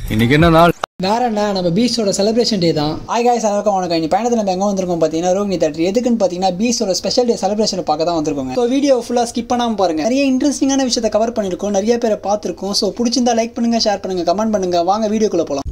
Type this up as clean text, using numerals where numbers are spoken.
இன்னைக்கு என்ன நாள்? வேற என்ன, நம்ம பீச்சோட செலிப்ரேஷன் டே தான். ஹாய் காய்ஸ், எல்லாருக்கும் வணக்கம். இன்னைக்கு பயணத்தில் நம்ம எங்கே வந்திருக்கோம் பார்த்தீங்கன்னா ரோஹினி தேட்டர். எதுக்குன்னு பார்த்தீங்கன்னா பீச்சோட ஸ்பெஷல் டே செலிப்ரேஷனை பார்க்க தான் வந்திருக்கோங்க. ஸோ வீடியோ ஃபுல்லாக ஸ்கிப் பண்ணாமல் பாருங்க. நிறைய இன்ட்ரெஸ்டிங்கான விஷயத்தை கவர் பண்ணியிருக்கோம், நிறைய பேரை பார்த்துருக்கோம். ஸோ பிடிச்சிருந்தா லைக் பண்ணுங்க, ஷேர் பண்ணுங்க, கமெண்ட் பண்ணுங்க. வாங்க வீடியோக்குள்ள போகலாம்.